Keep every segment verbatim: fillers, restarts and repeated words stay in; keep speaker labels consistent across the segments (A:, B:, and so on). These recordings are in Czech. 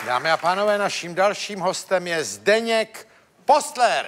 A: Dámy a pánové, naším dalším hostem je Zdeněk Postler.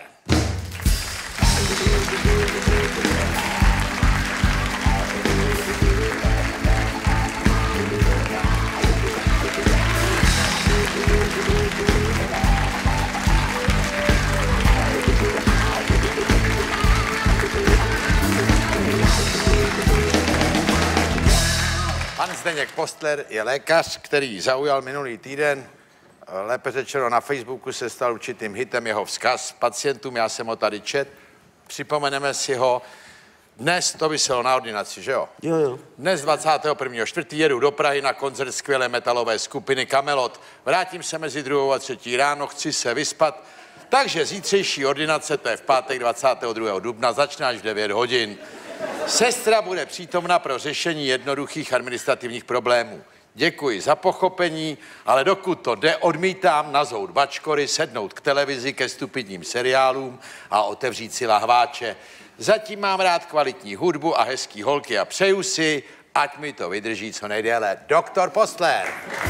A: Pan Zdeněk Postler je lékař, který zaujal minulý týden, lépe řečeno na Facebooku se stal určitým hitem jeho vzkaz pacientům, já jsem ho tady čet, připomeneme si ho. Dnes to vyselo na ordinaci, že jo?
B: Jo, jo.
A: Dnes dvacátého prvního čtvrtého jedu do Prahy na koncert skvělé metalové skupiny Kamelot. Vrátím se mezi druhou a třetí ráno, chci se vyspat, takže zítřejší ordinace, to je v pátek dvacátého druhého dubna, začne až v devět hodin. Sestra bude přítomna pro řešení jednoduchých administrativních problémů. Děkuji za pochopení, ale dokud to jde, odmítám nazout bačkory, sednout k televizi, ke stupidním seriálům a otevřít si lahváče. Zatím mám rád kvalitní hudbu a hezký holky a přeju si, ať mi to vydrží co nejdéle. Doktor Postler.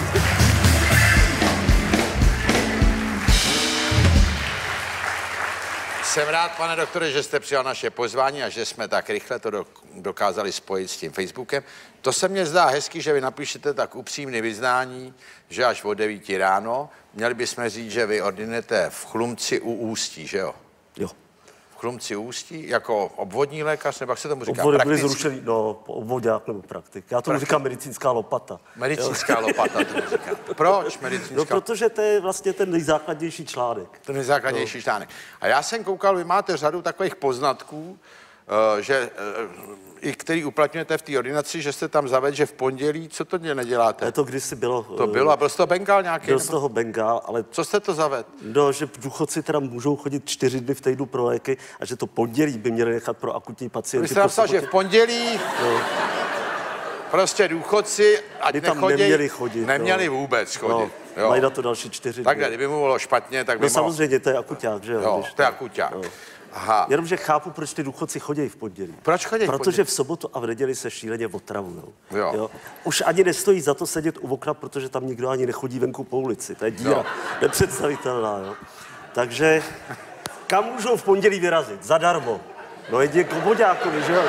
A: Jsem rád, pane doktore, že jste přijal naše pozvání a že jsme tak rychle to dokázali spojit s tím Facebookem. To se mně zdá hezky, že vy napíšete tak upřímné vyznání, že až od devíti ráno, měli bychom říct, že vy ordinujete v Chlumci u Ústí, že jo?
B: Jo.
A: V Chlumci u Ústí, jako obvodní lékař, nebo jak se tomu říká?
B: Obvody byly zrušený, no, obvodák nebo praktik. Já tomu říkám medicínská lopata.
A: Medicínská lopata, tomu říkám. Proč medicínská?
B: No, protože to je vlastně ten nejzákladnější článek.
A: Ten nejzákladnější no. článek. A já jsem koukal, vy máte řadu takových poznatků, uh, že, uh, i který uplatňujete v té ordinaci, že jste tam zavedl, že v pondělí, co to neděláte?
B: Ne, to kdysi bylo.
A: To bylo, a byl z toho Bengál nějaký?
B: Byl z toho Bengál, ale...
A: Co jste to zavedl?
B: No, že důchodci teda můžou chodit čtyři dny v týdnu pro léky a že to pondělí by měli nechat pro akutní pacienty.
A: Vy jste napsal, že v pondělí no. prostě důchodci, ať
B: by tam
A: nechodí,
B: neměli chodit.
A: Neměli no. vůbec chodit.
B: No, jo. Mají na to další čtyři dny.
A: Takhle, kdyby mu bylo špatně, tak by
B: No mohl... samozřejmě, to je akuťák, že jo?
A: Jo, to je akuťák. No. Aha.
B: Jenomže chápu, proč ty důchodci chodí v pondělí.
A: Proč chodí v pondělí?
B: Protože v sobotu a v neděli se šíleně otravujou.
A: Jo.
B: Jo. Už ani nestojí za to sedět u okna, protože tam nikdo ani nechodí venku po ulici. To je díra. Jo. Nepředstavitelná, jo. Takže kam můžou v pondělí vyrazit? Zadarmo. No jedině k obvoďákovi, že jo?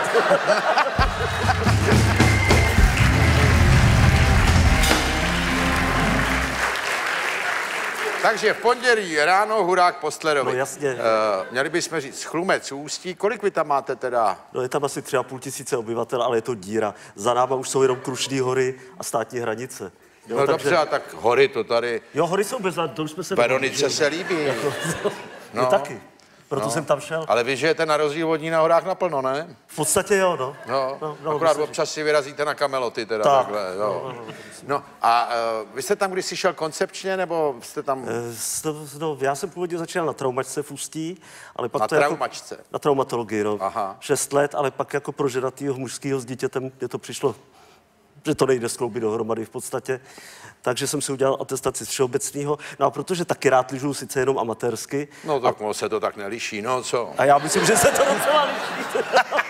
A: Takže v pondělí ráno hurák Postlerovi.
B: No jasně. Uh,
A: měli bychom říct Chlumec Ústí. Kolik vy tam máte teda?
B: No je tam asi tři a půl tisíce obyvatel, ale je to díra. Za náma už jsou jenom Krušný hory a státní hranice.
A: Jo, no takže... dobře, a tak hory to tady...
B: Jo, hory jsou bez, to už jsme se...
A: Veronice se líbí.
B: Jako, no. no taky. Proto no. jsem tam šel.
A: Ale vy žijete na rozdíl od ní na horách naplno, ne?
B: V podstatě jo, no.
A: No, no, no akorát občas si vyrazíte na Kameloty teda
B: tak.
A: takhle, jo. No, no, no. no a uh, vy jste tam kdysi šel koncepčně, nebo jste tam...
B: Uh, no, já jsem původně začal na traumačce v Ústí, ale pak
A: na
B: to
A: traumačce?
B: Jako, na traumatologii, no.
A: Aha.
B: Šest let, ale pak jako pro ženatýho mužského s dítětem mě to přišlo, že to nejde skloubit dohromady v podstatě. Takže jsem si udělal atestaci z všeobecného. No a protože taky rád lyžuju, sice jenom amatérsky.
A: No tak
B: a...
A: se to tak neliší, no co?
B: A já myslím, že se to docela liší.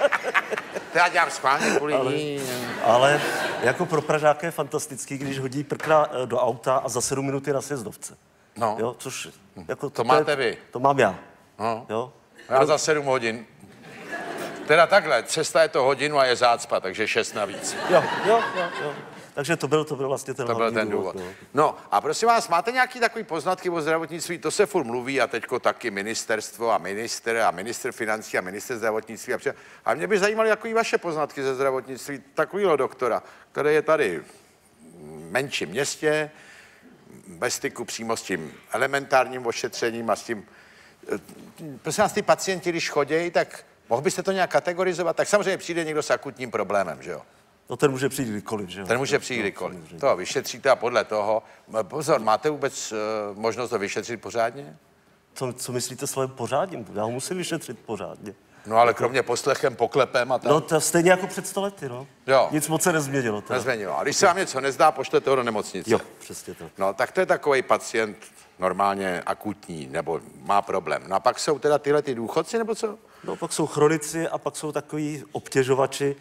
A: To já dělám schválně kvůli
B: ale,
A: ní.
B: Ale jako pro Pražáka je fantastický, když hodí prkna do auta a za sedm minut je na sjezdovce.
A: No.
B: Jo, což jako...
A: To máte vy.
B: To mám já.
A: No.
B: Jo.
A: Já za sedm hodin. Teda takhle, cesta je to hodinu a je zácpa, takže šest navíc.
B: Jo, jo, jo, jo. Takže to byl, to byl vlastně ten
A: to byl ten důvod.
B: důvod. No.
A: no a prosím vás, máte nějaký takový poznatky o zdravotnictví? To se furt mluví a teďko taky ministerstvo a minister a minister financí a minister zdravotnictví. A, a mě by zajímaly jaký vaše poznatky ze zdravotnictví takovýho doktora, který je tady v menším městě, bez styku přímo s tím elementárním ošetřením a s tím... Prosím vás, ty pacienti, když chodějí, tak mohl byste to nějak kategorizovat? Tak samozřejmě přijde někdo s akutním problémem, že jo?
B: No ten může přijít kdykoliv, že jo?
A: Ten může přijít kdykoliv. To vyšetříte a podle toho... Pozor, máte vůbec uh, možnost to vyšetřit pořádně?
B: Co, co myslíte slovem pořádně? Já ho musím vyšetřit pořádně.
A: No ale kromě poslechem, poklepem a tak.
B: No to stejně jako před sto lety, no.
A: Jo.
B: Nic moc se nezměnilo. Teda.
A: Nezměnilo. A když se vám něco nezdá, pošlete ho do nemocnice.
B: Jo, přesně tak.
A: No tak to je takový pacient normálně akutní, nebo má problém. No a pak jsou teda tyhle ty důchodci, nebo co?
B: No pak jsou chronici a pak jsou takový obtěžovači,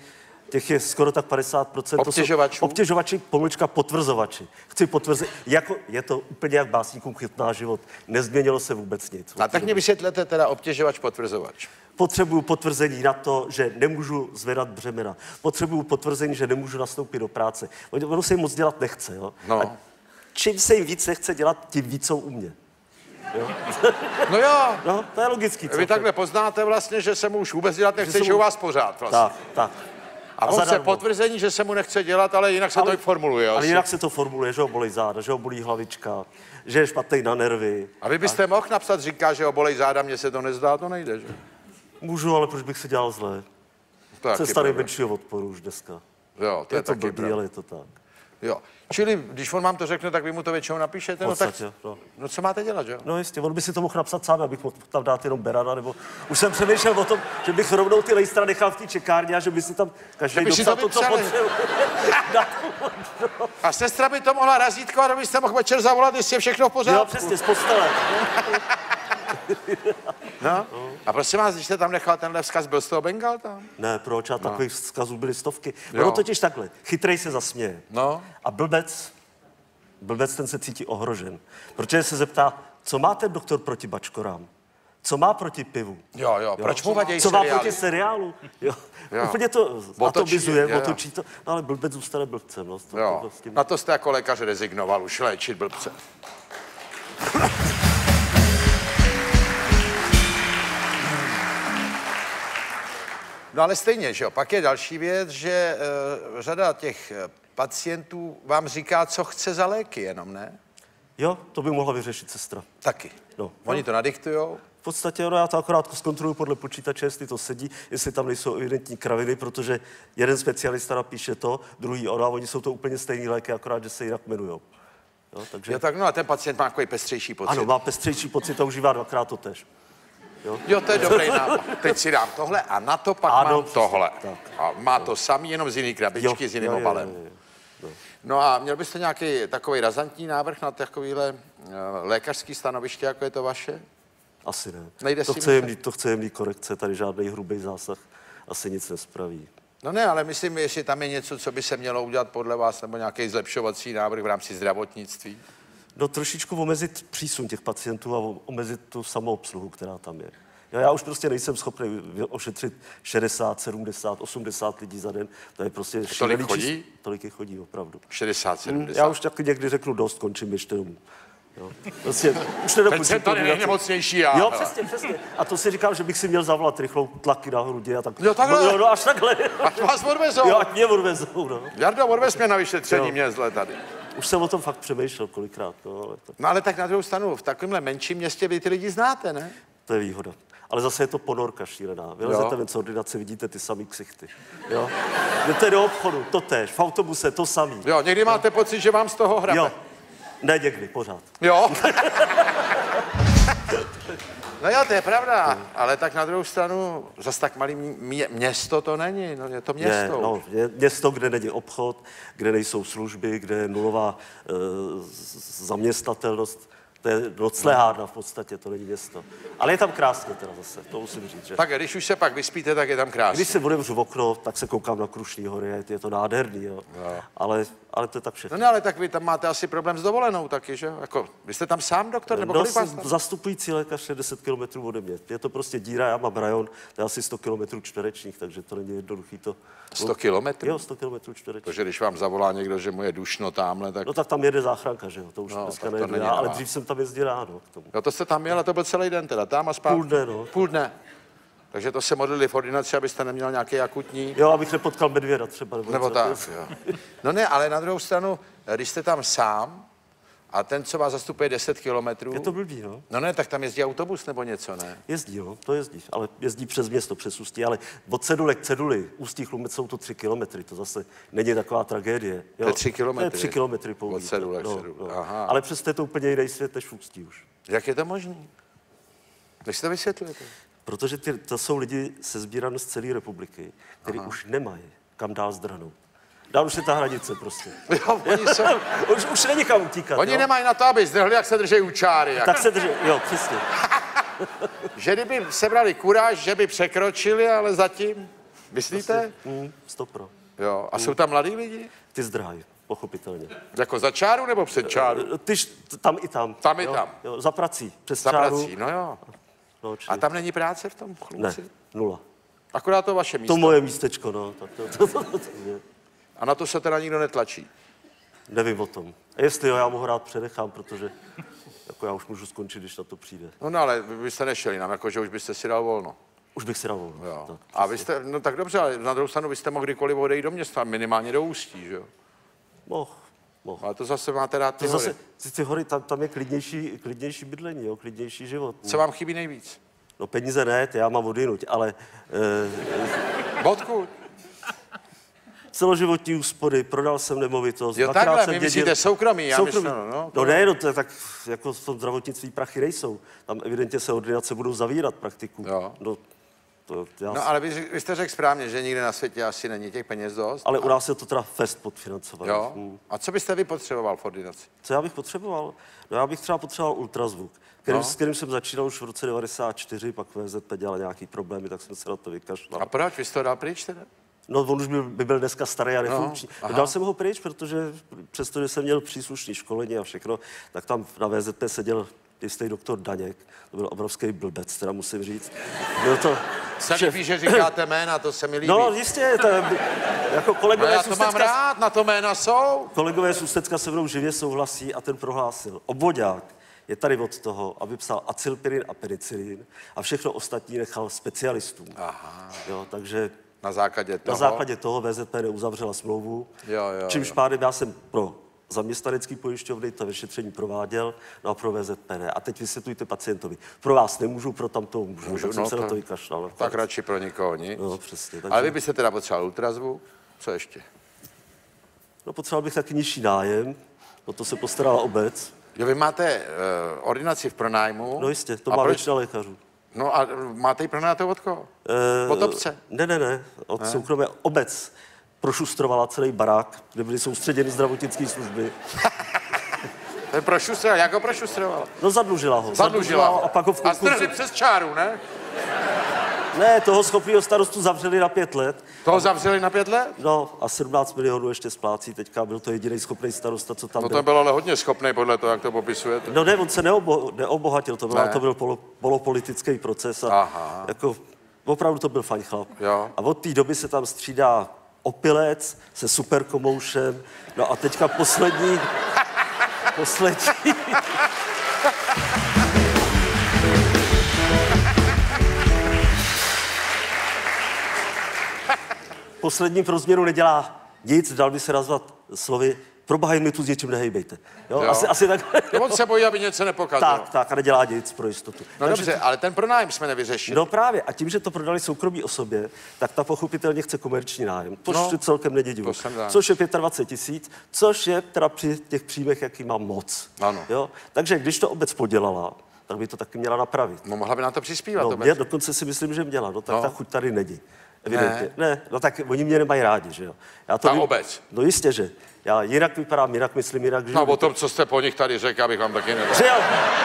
B: Těch je skoro tak padesát procent.
A: Obtěžovačů?
B: Obtěžovači, pomlčka potvrzovači. Chci potvrzit, jako, je to úplně jak básníkům chytná život. Nezměnilo se vůbec nic.
A: A tak mě vysvětlete teda obtěžovač, potvrzovač.
B: Potřebuju potvrzení na to, že nemůžu zvedat břemena. Potřebuju potvrzení, že nemůžu nastoupit do práce. Ono se jim moc dělat nechce. Jo?
A: No.
B: A čím se jim víc nechce dělat, tím víc jsou u mě. Jo?
A: No jo.
B: No, to je logický.
A: Vy takhle poznáte vlastně, že se mu už vůbec dělat nechce, že, že u vás pořád vlastně.
B: Tak, tak.
A: A, a on se potvrzení, že se mu nechce dělat, ale jinak se ale, to formuluje.
B: Ale
A: asi.
B: jinak se to formuluje, že ho bolí záda, že ho bolí hlavička, že je špatný na nervy.
A: A vy byste a... mohl napsat, říká, že ho bolí záda, mně se to nezdá, to nejde, že?
B: Můžu, ale proč bych se dělal zle? Cesta nejmenšího odporu už dneska.
A: Jo, to je,
B: je to
A: taky
B: blbý, ale je to tak.
A: Jo. Čili, když on vám to řekne, tak vy mu to většinou napíšete, no tak,
B: no.
A: no co máte dělat, jo?
B: No jistě, on by si to mohl napsat sám, abych mohl tam dát jenom Berana, nebo už jsem přemýšlel o tom, že bych rovnou ty lejstra nechal v té čekárně a že by si tam každý dopsal to, co potřebuje.
A: A sestra by to mohla razítkovat, abyste mohl večer zavolat, jestli je všechno v pořádku.
B: Jo, přesně, z postele.
A: No. A prosím vás, když jste tam nechal tenhle vzkaz, byl z toho Bengal tam?
B: Ne, proč? A
A: no.
B: Takových vzkazů byly stovky.
A: Jo.
B: Ono totiž takhle, chytrej se zasměje.
A: No.
B: A blbec, blbec ten se cítí ohrožen. Protože se zeptá, co má ten doktor proti bačkorám? Co má proti pivu?
A: Jo, jo, jo. Proč mu vadí
B: Co
A: seriály?
B: má proti seriálu? Jo. Jo. Úplně to atomizuje, otočí to. No ale blbec zůstane blbcem. No, to,
A: jo.
B: To, to, tím...
A: Na to jste jako lékař rezignoval, už léčit blbce. No ale stejně, že jo, pak je další věc, že uh, řada těch pacientů vám říká, co chce za léky jenom, ne?
B: Jo, to by mohla vyřešit sestra.
A: Taky.
B: No.
A: Oni to nadiktujou?
B: V podstatě ono, já to akorát zkontroluji podle počítače, jestli to sedí, jestli tam nejsou evidentní kraviny, protože jeden specialista napíše to, druhý ono, a oni jsou to úplně stejný léky, akorát, že se jinak jmenujou. Jo, takže...
A: jo, tak no a ten pacient má takový pestřejší pocit.
B: Ano, má pestřejší pocit a užívá dvakrát to tež. Jo?
A: Jo, to je dobrý nápad. Teď si dám tohle a na to pak ano, mám tohle.
B: Tak.
A: A má to samý, jenom z jiný krabičky, jo, s jiným
B: jo,
A: obalem.
B: Jo, jo, jo.
A: No a měl byste nějaký takový razantní návrh na takovýhle uh, lékařský stanoviště, jako je to vaše?
B: Asi ne.
A: Nejde
B: to,
A: s
B: chce jemný, to chce jemný korekce, tady žádný hrubý zásah asi nic nespraví.
A: No ne, ale myslím, jestli tam je něco, co by se mělo udělat podle vás, nebo nějaký zlepšovací návrh v rámci zdravotnictví.
B: No trošičku omezit přísun těch pacientů a omezit tu samoobsluhu, která tam je. Já, já už prostě nejsem schopný ošetřit šedesát, sedmdesát, osmdesát lidí za den. To je prostě
A: tolik chodí?
B: Čist... Tolik je chodí, opravdu.
A: šedesát, sedmdesát.
B: Já už taky někdy řeknu dost, končím ještě domů. Jo. Prostě, už nedopočím.
A: Ten to je nemocnější já.
B: Jo, přesně, přesně. A to si říkám, že bych si měl zavolat rychlou tlaky na hrudi a tak.
A: Jo, takhle?
B: No, no až takhle.
A: Ať vás odvezou.
B: Jo, ať mě odvezou, no.
A: Jardo, odvez mě na vyšetření, mě zle tady.
B: Už jsem o tom fakt přemýšlel kolikrát, no, ale to...
A: No ale tak na druhou stranu, v takovémhle menším městě vy ty lidi znáte, ne?
B: To je výhoda. Ale zase je to ponorka šílená. Vylezete ven z ordinace, vidíte ty samý ksichty. Jo? Jdete do obchodu, to též, v autobuse, to samý.
A: Jo, někdy máte pocit, že vám z toho hrabe.
B: Jo, ne někdy, pořád.
A: Jo? No jo, to je pravda, hmm. ale tak na druhou stranu zase tak malý mě, město to není, no je to město.
B: Je, no, je město, kde není obchod, kde nejsou služby, kde je nulová e, zaměstnatelnost. To je noclehárna v podstatě, to není město. Ale je tam krásně teda zase, to musím říct. Že?
A: Tak když už se pak vyspíte, tak je tam krásně.
B: Když se otevřu v okno, tak se koukám na Krušný hory, je to nádherný, jo. Jo. Ale, ale to je tak všechno.
A: No ne, ale tak vy tam máte asi problém s dovolenou taky, že? Jako, vy jste tam sám doktor, nebo
B: no,
A: kolik vás tam?
B: Zastupující lékař je deset kilometrů ode mě. Je to prostě díra, já mám rajon, to je asi sto kilometrů čtverečních, takže to není jednoduchý to.
A: sto kilometrů?
B: Jo, sto kilometrů čtverečních.
A: Takže když vám zavolá někdo, že mu je dušno tamhle, tak...
B: No tak tam jede záchranka, že jo, to už no, dneska nejde, já, ale dřív jsem tam jezdil ráno k tomu.
A: Jo, to jste tam jel a to byl celý den teda, tam a zpátky?
B: Půl dne, no.
A: Půl dne. Takže to se modlili v ordinaci, abyste neměl nějaký akutní...
B: Jo, abych nepotkal medvěda třeba. Nebo,
A: nebo tak, jo. No ne, ale na druhou stranu, když jste tam sám a ten, co vás zastupuje deset kilometrů...
B: Je to blbý, no.
A: No ne, tak tam jezdí autobus nebo něco, ne?
B: Jezdí, no, to jezdí, ale jezdí přes město, přes Ústí, ale od cedule k ceduli, Ústí Chlumec jsou to tři kilometry, to zase není taková tragédie. Jo?
A: To je tři kilometry?
B: To je tři kilometry pouhý.
A: Od cedule k
B: no,
A: cedule,
B: no.
A: aha.
B: Ale přesto je to úplně jiný svět než v Ústí už.
A: Jak je to možné? Když to vysvětlujete?
B: Protože ty, to jsou lidi sezbírané z celé republiky, kteří už nemají kam dál zdrhnout. Dál už je ta hranice prostě.
A: Jo, oni jsou...
B: už, už není kam utíkat.
A: Oni
B: jo?
A: nemají na to, aby zdrhli, jak se drží u čáry. Jak...
B: Tak se drží, jo, přesně.
A: Že kdyby sebrali kuráž, že by překročili, ale zatím, myslíte?
B: Prostě, mm, stopro.
A: Jo. A jsou tam mladí lidi?
B: Ty zdráj, pochopitelně.
A: Jako za čáru nebo před čáru?
B: Ty, tam i tam.
A: Tam i
B: jo,
A: tam.
B: Jo, za prací, přes
A: Za
B: čáru.
A: prací, no jo.
B: No,
A: A tam není práce v tom
B: ne,
A: kluci?
B: nula.
A: Akorát to vaše místo.
B: To moje místečko, no. Tak to, to, to, to, to,
A: A na to se teda nikdo netlačí.
B: nevím o tom. A jestli jo, já mu ho rád přenechám, protože jako já už můžu skončit, když na to přijde.
A: No, no ale vy byste nešel nám, jako že už byste si dal volno.
B: Už bych si dal volno.
A: Jo.
B: Tak.
A: A vy jste, no tak dobře, ale na druhou stranu byste mohli kdykoliv odejít do města, minimálně do Ústí, že jo?
B: Mohl, mohl.
A: Ale to zase máte rád ty
B: To
A: hory.
B: zase, ty, ty hory, tam, tam je klidnější, klidnější bydlení, jo, klidnější život.
A: Co vám chybí nejvíc?
B: No peníze ne, ty já mám odjinuť, ale e,
A: Odkud?
B: celoživotní úspory, prodal jsem nemovitost.
A: Jo,
B: dvakrát
A: takhle,
B: jsem
A: vy
B: dědil-
A: myslíte soukromí, já
B: Soukromí.
A: myslím, no.
B: No ne, no to je tak, jako v tom zdravotnictví prachy nejsou. Tam evidentně se ordinace budou zavírat praktiku.
A: Jo.
B: No, to, já,
A: No ale vy, vy jste řekl správně, že nikde na světě asi není těch peněz dost.
B: ale u nás je to teda fest podfinancovaný.
A: Jo?
B: Hm.
A: A co byste vy potřeboval v ordinaci?
B: Co já bych potřeboval? No já bych třeba potřeboval ultrazvuk, kterým,
A: No.
B: s kterým jsem začínal už v roce devadesát čtyři, pak V Z P dělal nějaký problémy, tak jsem se na to vykašlal.
A: A proč? Vy jste to dal pryč teda?
B: No, on už byl, by byl dneska starý a nefunkční.
A: aha.
B: No, dal jsem ho pryč, protože přestože jsem měl příslušné školení a všechno, tak tam na V Z P seděl jistý doktor Daněk. To byl obrovský blbec, teda musím říct. Byl to
A: Se mi
B: šéf-
A: líbí, že říkáte jména, to se mi líbí.
B: No, jistě, to, jako
A: no
B: kolegové,
A: já
B: z
A: to mám
B: Ústecka,
A: rád, na to jména jsou.
B: kolegové z Ústecka se mnou živě souhlasí a ten prohlásil. Obvodák je tady od toho, aby psal acylpirin a penicilin a všechno ostatní nechal specialistům.
A: Aha.
B: Jo, takže
A: Na základě toho.
B: na základě toho V Z P neuzavřela smlouvu,
A: Jo, jo,
B: čímž
A: jo.
B: pádem já jsem pro zaměstnanecký pojišťovny to vyšetření prováděl, no a pro V Z P ne. A teď vysvětlujte pacientovi. Pro vás nemůžu, pro tamto můžu.
A: Můžu,
B: tak jsem
A: no
B: se na
A: to-
B: to vykašlal. No,
A: Tak radši pro nikoho nic.
B: No, přesně. Takže,
A: Ale vy byste teda potřeboval ultrazvuk. Co ještě?
B: no, potřeboval bych taky nižší nájem, o to se postarala obec.
A: Jo, vy máte uh, ordinaci v pronájmu.
B: No jistě, to
A: A
B: má
A: proč-
B: většina lékařů.
A: No a máte ji pronájatou od koho?
B: Eh,
A: Od obce?
B: Ne, ne, ne, od ne? soukromé obec. Prošustrovala celý barák, kde byly soustředěny zdravotnické služby.
A: To je prošustroval, jak ho prošustroval?
B: No zadlužila ho.
A: Zadlužila
B: ho a pak ho v
A: A
B: konkurzu...
A: strhli přes čáru, ne?
B: Ne, toho schopného starostu zavřeli na pět let.
A: Toho zavřeli na pět let?
B: No a sedmnáct milionů ještě splácí teďka, byl to jediný schopný starosta, co tam
A: No
B: byl.
A: to byl ale hodně schopný podle toho, jak to popisujete.
B: No ne, on se neobo, neobohatil, to byl,
A: Ne.
B: to byl polo, polopolitický proces a
A: Aha.
B: jako opravdu to byl fajn chlap.
A: Jo.
B: A od té doby se tam střídá opilec se superkomoušem, no a teďka poslední, poslední, poslední pro změnu nedělá nic, dal by se nazvat slovy, proboha jen mi tu s něčím nehejbejte. Jo?
A: Jo.
B: Asi, asi tak.
A: Jo, on se bojí, aby něco nepokazilo.
B: tak, tak a nedělá nic pro jistotu.
A: No
B: Takže-
A: dobře, ale ten pronájem jsme nevyřešili.
B: No právě, a tím, že to prodali soukromí osobě, tak ta pochopitelně chce komerční nájem, což
A: No,
B: no, celkem není divu.
A: to jsem rád.
B: Což je dvacet pět tisíc, což je teda při těch příjmech, jaký mám moc.
A: Ano.
B: Jo? Takže když to obec podělala, tak by to taky měla napravit.
A: No mohla by na to přispívat.
B: No,
A: to
B: mě dokonce si myslím, že měla, no tak
A: No.
B: ta chuť tady není. Evidentně. Ne. ne, no tak oni mě nemají rádi, že jo. Já to
A: Ta
B: vím-
A: obec?
B: No jistě, že. Já jinak vypadám, jinak myslím, jinak žiju.
A: No o tom, co jste po nich tady řekl, abych vám taky nedal.
B: Že jo?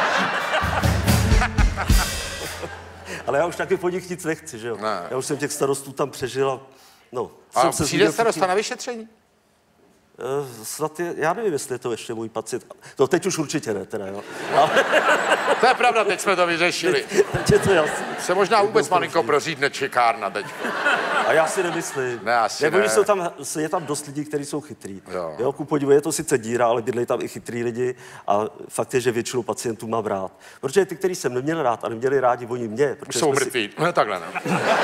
B: Ale já už taky po nich nic nechci, že jo?
A: Ne.
B: Já už jsem těch starostů tam přežil a no.
A: A
B: jsem se
A: přijde
B: zmínil
A: starosta
B: taky-
A: na vyšetření?
B: Eh, Snad je, já nevím, jestli je to ještě můj pacient. To teď už určitě ne, teda, jo. Ale
A: To je pravda, teď jsme to vyřešili.
B: teď je to jasný.
A: Se možná vůbec malinko prořídne čekárna teď.
B: A já si nemyslím.
A: Ne, asi
B: Nebo
A: ne.
B: jsou tam, je tam dost lidí, kteří jsou chytrý.
A: Jo.
B: Jo, ku podivu, je to sice díra, ale bydlejí tam i chytrý lidi a fakt je, že většinu pacientů mám rád. Protože ty, kteří jsem neměl rád a neměli rádi oni mě, protože
A: Jsou
B: jsme si-
A: mrtví. Ne, takhle ne.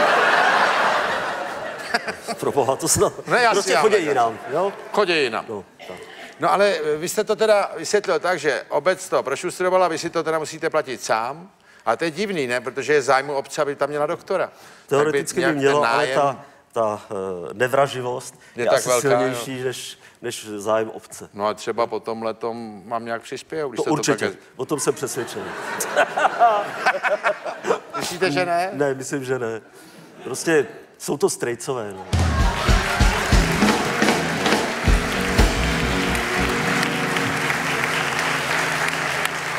B: Pro boha, to snad.
A: Ne, já si
B: prostě
A: já
B: chodí
A: legraci.
B: jinam, jo?
A: Chodí jinam.
B: No, tak.
A: No ale vy jste to teda vysvětlil tak, že obec to prošustrovala, vy si to teda musíte platit sám. Ale to je divný, ne? Protože je zájmu obce, aby tam měla doktora.
B: Teoreticky by
A: nějak
B: mělo,
A: ten
B: ale
A: nájem-
B: ta, ta uh, nevraživost
A: Je
B: je,
A: tak
B: asi
A: velká,
B: silnější než, než zájem obce.
A: No a třeba po tomhle tom mám nějak přispějou, když
B: To
A: se
B: určitě,
A: to také...
B: o tom jsem přesvědčený.
A: Myslíte, že ne?
B: Ne, myslím, že ne. Prostě jsou to strejcové. No.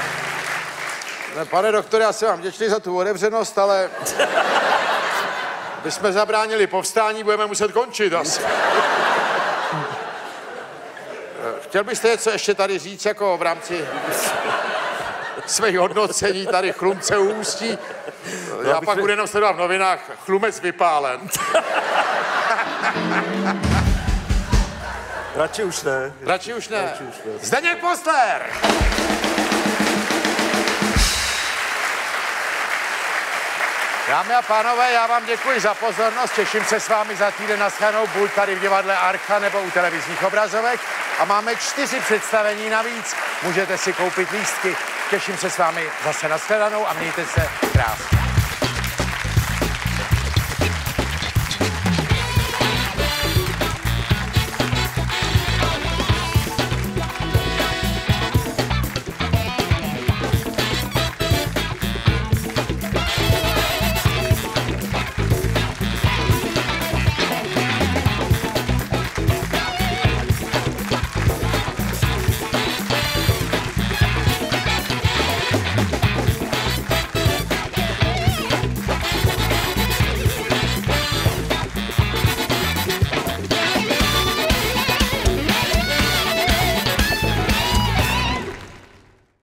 A: Ne, pane doktore, já jsem vám vděčný za tu otevřenost, ale Když jsme zabránili povstání, budeme muset končit asi. Chtěl byste něco ještě tady říct, jako v rámci svých hodnocení tady Chlumce u Ústí? Já pak budu jenom sledovat v novinách Chlumec vypálen.
B: Radši už ne.
A: Radši už ne.
B: Radši už ne.
A: Zdeněk Postler! Dámy a pánové, já vám děkuji za pozornost, těším se s vámi za týden na shledanou, buď tady v divadle Archa nebo u televizních obrazovek a máme čtyři představení navíc, můžete si koupit lístky, těším se s vámi zase na shledanou a mějte se krásně.